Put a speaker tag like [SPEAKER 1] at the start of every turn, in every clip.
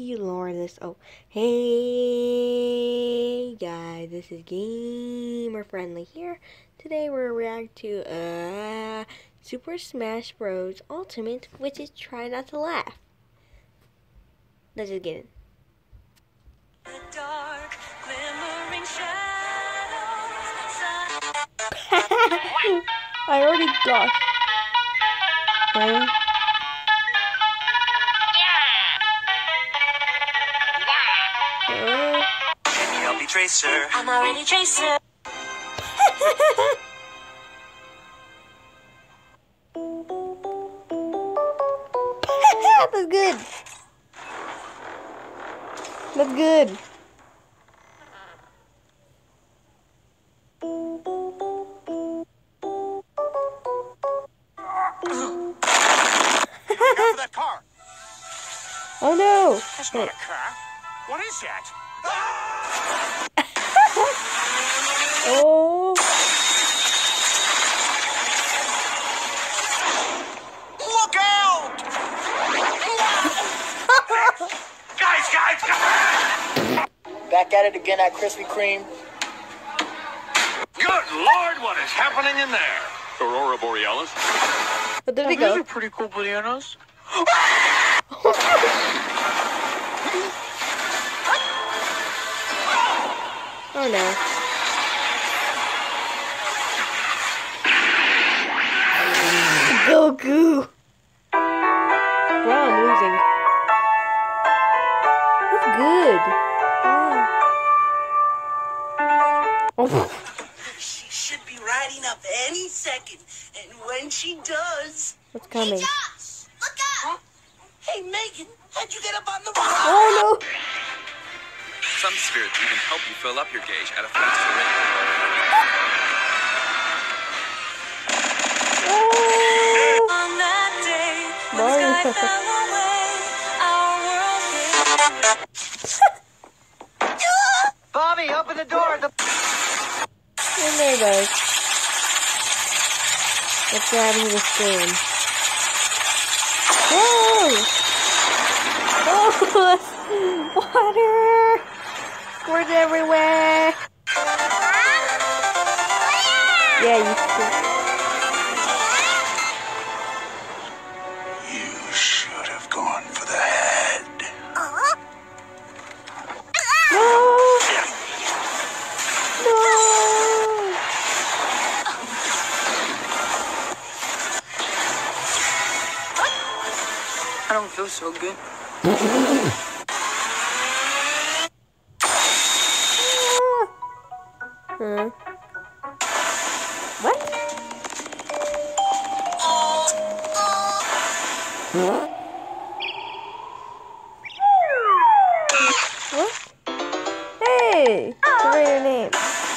[SPEAKER 1] you, Lourdes. Oh, hey guys, this is Gamer Friendly here. Today we're reacting to Super Smash Bros. Ultimate, which is Try Not to Laugh. Let's just get it. I already got. Huh?
[SPEAKER 2] Can you help me, Tracer? I'm already Tracer.
[SPEAKER 1] That's good. That's good.
[SPEAKER 3] After that car.
[SPEAKER 1] Oh no!
[SPEAKER 3] That's not a car. What is that?
[SPEAKER 1] Oh!
[SPEAKER 3] Look out! guys!
[SPEAKER 4] Back at it again at Krispy Kreme.
[SPEAKER 3] Good Lord, what is happening in there? Aurora Borealis.
[SPEAKER 1] But there they
[SPEAKER 4] These
[SPEAKER 1] go.
[SPEAKER 4] are pretty cool bananas.
[SPEAKER 1] Oh no. Goku! Wow, I'm losing. That's good. Wow. Oh.
[SPEAKER 2] She should be riding up any second, and when she does...
[SPEAKER 1] What's coming?
[SPEAKER 2] Hey, Josh! Look out! Hey, Megan, how'd you get up on the roof?
[SPEAKER 1] Oh no!
[SPEAKER 5] Some spirits even help you fill up your gauge at a faster rate.
[SPEAKER 1] Oh.
[SPEAKER 6] On that day, when the
[SPEAKER 1] Mario.
[SPEAKER 6] sky fell away, our world gave
[SPEAKER 4] Bobby, open the door.
[SPEAKER 1] And there goes. What's happening to this game? Whoa! Oh! Water! Squirts everywhere! Yeah, you see.
[SPEAKER 3] You should have gone for the head.
[SPEAKER 1] No! No!
[SPEAKER 4] I don't feel so good.
[SPEAKER 1] Huh? What? What? Hey! What's your name?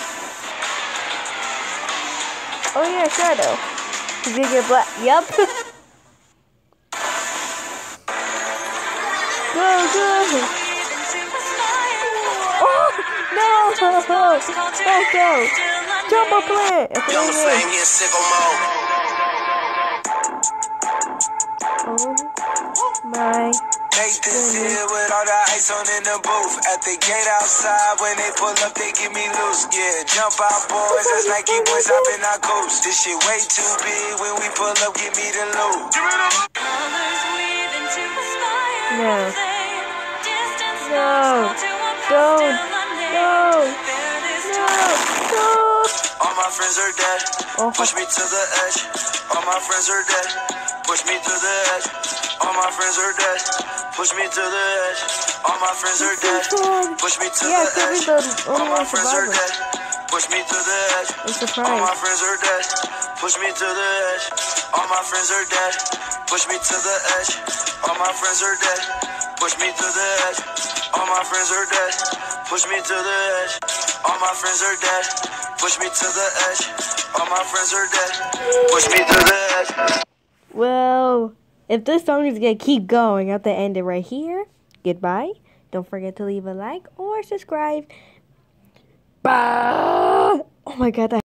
[SPEAKER 1] Oh yeah, Shadow. You did your black. Yup. Go! Oh no! Don't go! Jumbo plant!
[SPEAKER 2] Young flame in sicko mode.
[SPEAKER 1] Oh my.
[SPEAKER 2] Take this here with all the ice on in the booth. At the gate outside, when they pull up, they give me loose. Yeah, jump out, boys. That's Nike boys up in our coast. This shit way too big. When we pull up, give me the loot.
[SPEAKER 1] No. No. Don't. No. No.
[SPEAKER 2] All my friends are dead.
[SPEAKER 1] Oh.
[SPEAKER 2] Push me to the edge. All my friends are dead. Push me to the edge. All my friends are dead. Push me to the edge. All my friends are dead. Push me to the edge. All my friends are dead. Push me to the edge.
[SPEAKER 1] I'm
[SPEAKER 2] All my
[SPEAKER 1] surprised.
[SPEAKER 2] friends are dead. Push me to the edge. All my friends are dead. Push me to the edge. All my friends are dead. Push me to the edge. All my friends are dead. Push me to the edge. All my friends are dead. Push me to the edge. All my friends are dead. Push me to the edge.
[SPEAKER 1] Well, if this song is gonna keep going, I have to end it right here. Goodbye. Don't forget to leave a like or subscribe. Bye. Oh my god, that